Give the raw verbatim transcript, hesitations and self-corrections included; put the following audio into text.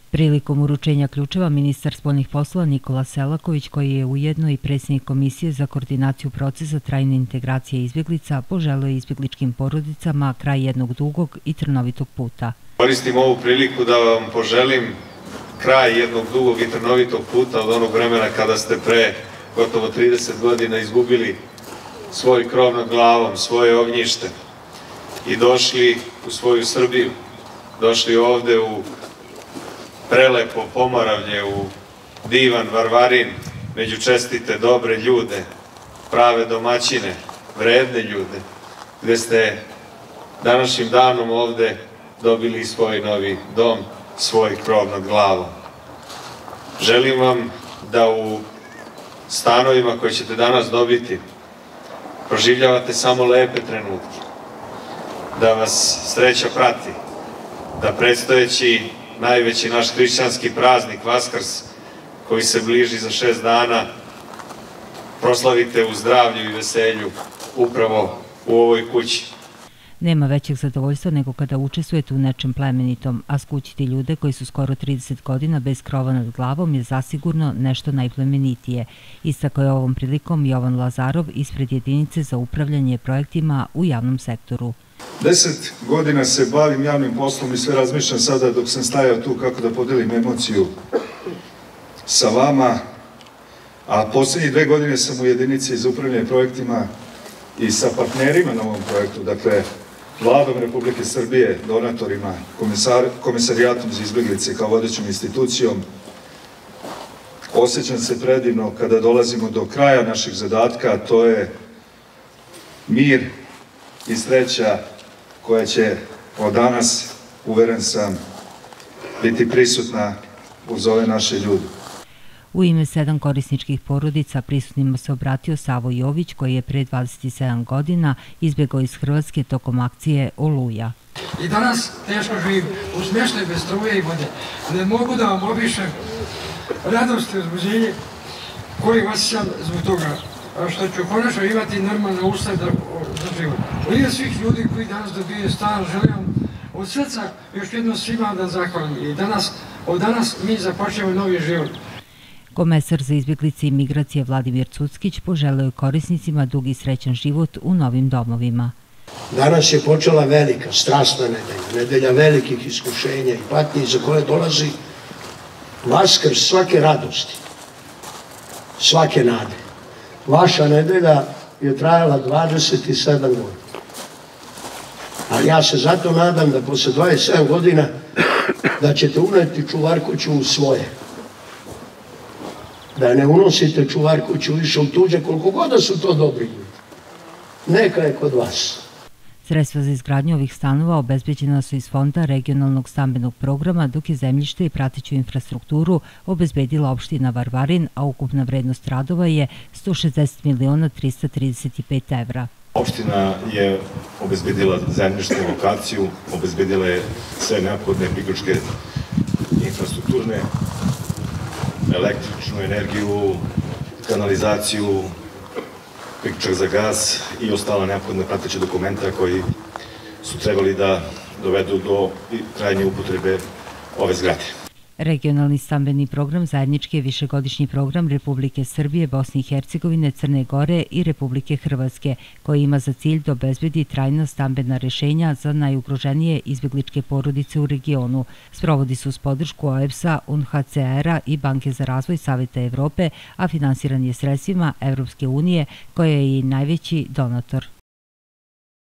Prilikom uručenja ključeva ministar spoljnih poslova Nikola Selaković, koji je ujedno i predsjednik Komisije za koordinaciju procesa trajne integracije izbjeglica, poželeo je izbjegličkim porodicama kraj jednog dugog i trnovitog puta. Koristim ovu priliku da vam poželim kraj jednog dugog i trnovitog puta od onog vremena kada ste pre gotovo trideset godina izgubili svoj krov nad glavom, svoje ognjište i došli u svoju Srbiju, došli ovde u prelepo Pomoravlje, u divan Varvarin, među čestite, dobre ljude, prave domaćine, vredne ljude, gde ste današnjim danom ovde dobili svoj novi dom, svoj krov nad glavom. Želim vam da u stanovima koje ćete danas dobiti proživljavate samo lepe trenutke, da vas sreća prati, da predstojeći najveći naš hrišćanski praznik, Vaskrs, koji se bliži za šest dana, proslavite u zdravlju i veselju upravo u ovoj kući. Nema većeg zadovoljstva nego kada učestvujete u nečem plemenitom, a skućiti ljude koji su skoro trideset godina bez krova nad glavom je zasigurno nešto najplemenitije. Istakao je ovom prilikom Jovan Lazarov ispred jedinice za upravljanje projektima u javnom sektoru. Deset godina se bavim javnim poslom i sve razmišljam sada dok sam stajao tu kako da podelim emociju sa vama, a posljednjih dve godine sam u jedinici za upravljanje projektima i sa partnerima na ovom projektu, dakle Vladom Republike Srbije, donatorima, Komisarijatom za izbjeglice kao vodećom institucijom. Osjećam se predivno kada dolazimo do kraja našeg zadatka, a to je mir i sreća koja će od danas, uveren sam, biti prisutna uz ove naše ljude. U ime sedam korisničkih porodica prisutnima se obratio Savo Jović, koji je pre dvadeset sedam godina izbjegao iz Hrvatske tokom akcije Oluja. I danas teško živim u smještaju bez struje i vode. Ne mogu da vam opišem radost i uzbuđenje koji osjećam zbog toga, što ću konačno imati normalne uslove za život. U ime svih ljudi koji danas dobiju stan, želim vam od srca još jednom svima da zahvalim. I danas, od danas mi započnemo novi život. Komesar za izbjeglice i migracije Vladimir Cuckić poželeo je korisnicima dug i srećan život u novim domovima. Danas je počela velika, strasna nedelja, nedelja velikih iskušenja i patnji za koje dolazi Vaskrs svake radosti, svake nade. Vaša nedelja je trajala dvadeset sedam godina. Ali ja se zato nadam da posle dvadeset sedam godina da ćete uneti čuvarkuću u svoje. Da ne unosite čuvarkuću više u tuđe, koliko god da su to dobri ljudi. Neka je kod vas. Sredstva za izgradnju ovih stanova obezbeđena su iz Fonda regionalnog stambenog programa, dok je zemljište i prateću infrastrukturu obezbedila opština Varvarin, a ukupna vrednost radova je sto šezdeset miliona trista trideset pet evra. Opština je obezbedila zemljište, lokaciju, obezbedila je sve neophodne priključke infrastrukturne, električnu energiju, kanalizaciju, priključak za gas i ostala neophodna prateća dokumenta koji su trebali da dovedu do krajnje upotrebe ove zgrade. Regionalni stambeni program zajednički je višegodišnji program Republike Srbije, Bosne i Hercegovine, Crne Gore i Republike Hrvatske, koji ima za cilj da obezbedi trajna stambena rešenja za najugroženije izbjegličke porodice u regionu. Sprovodi se uz podršku O E B S-a, U N H C R-a i Banke za razvoj Saveta Evrope, a finansiran je sredstvima Evropske unije, koja je i najveći donator.